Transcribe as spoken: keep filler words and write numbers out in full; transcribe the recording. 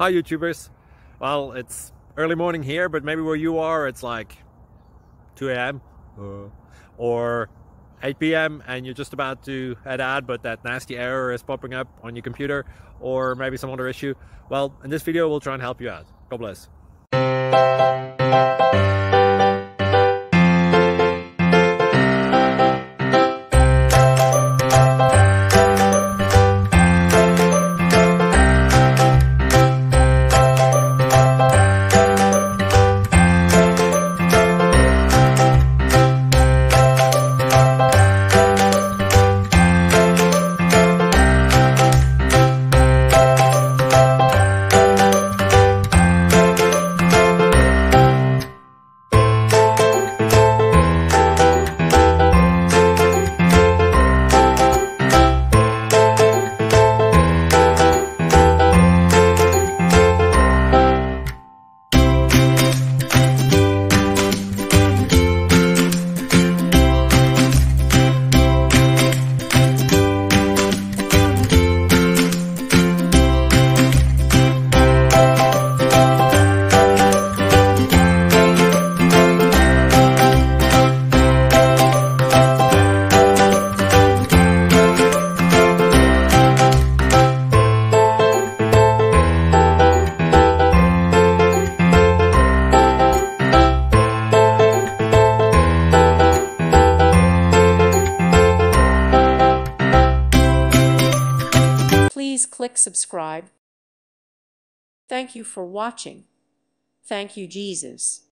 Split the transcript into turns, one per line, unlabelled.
Hi YouTubers. Well, it's early morning here, but maybe where you are it's like two A M uh, or eight P M and you're just about to head out, but that nasty error is popping up on your computer, or maybe some other issue. Well, in this video we'll try and help you out. God bless.
Please click subscribe. Thank you for watching. Thank you, Jesus.